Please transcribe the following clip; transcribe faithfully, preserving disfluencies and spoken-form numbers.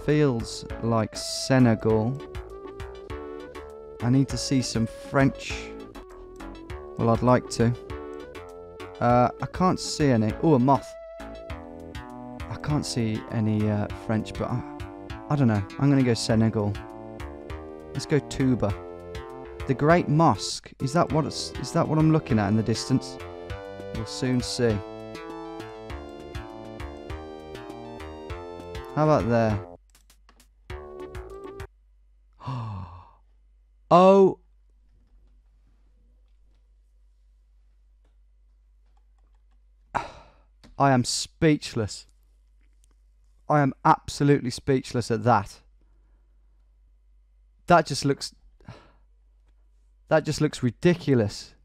feels like Senegal. I need to see some French. Well, I'd like to. Uh, I can't see any. Oh, a moth. I can't see any uh, French, but I, I don't know. I'm going to go Senegal. Let's go Touba. The Great Mosque. Is that what it's, is that what I'm looking at in the distance? We'll soon see. How about there? Oh. I am speechless. I am absolutely speechless at that. That just looks... That just looks ridiculous.